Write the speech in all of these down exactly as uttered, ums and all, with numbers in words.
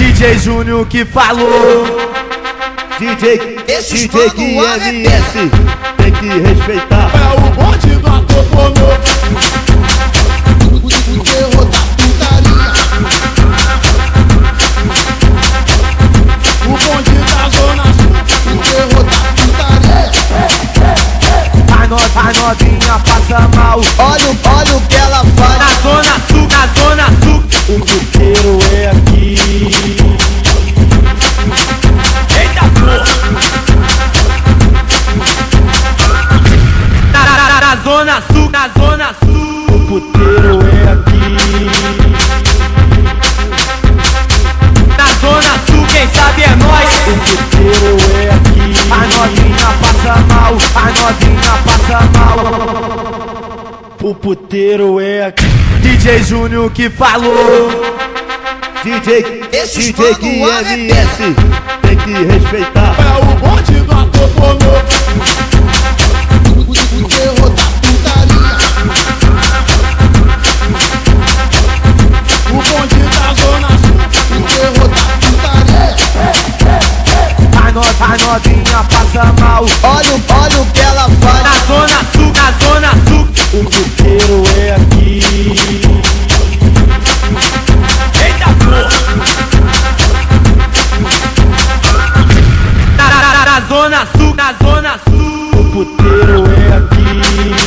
D J Júnior que falou. D J, Esses D J fãs que do é M S, tem que respeitar. É o bonde do ator pornô. O terror da putaria. O bonde da zona sul. O terror da putaria. A, no, a novinha passa mal. Olha, o- olha o que ela faz. Na zona sul, na zona sul. O puteiro é aqui. Eita porra! Na, na, na, na zona sul, na zona sul. O puteiro é aqui. Na zona sul, quem sabe é nós. O puteiro é aqui. A novinha passa mal, a novinha passa mal. O puteiro é aqui. D J Júnior que falou. D J, Esses D J fãs que do é M S, tem que respeitar. É o bonde do ator pornô. O terror da putaria. O bonde da zona sul. O terror da putaria. A, no, a novinha passa mal. Olha, o- olha o que ela faz. Na zona sul, na zona sul. O puteiro é aqui. Eita porra! Na, na, na, na zona sul, na zona sul. O puteiro é aqui.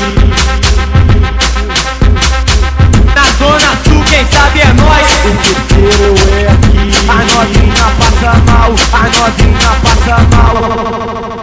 Na zona sul, quem sabe é nós. O puteiro é aqui. A novinha passa mal, a novinha passa mal.